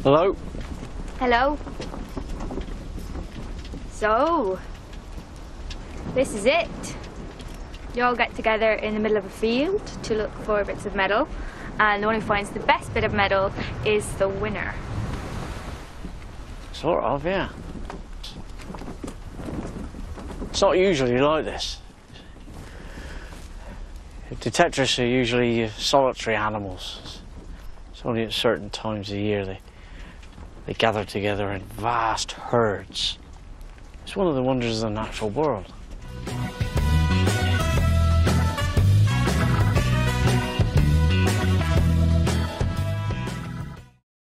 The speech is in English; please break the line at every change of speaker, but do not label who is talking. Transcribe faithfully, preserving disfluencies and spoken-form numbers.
Hello?
Hello. So, this is it. You all get together in the middle of a field to look for bits of metal, and the one who finds the best bit of metal is the winner.
Sort of, yeah. It's not usually like this. Detectorists are usually solitary animals. It's only at certain times of year they, they gather together in vast herds. It's one of the wonders of the natural world.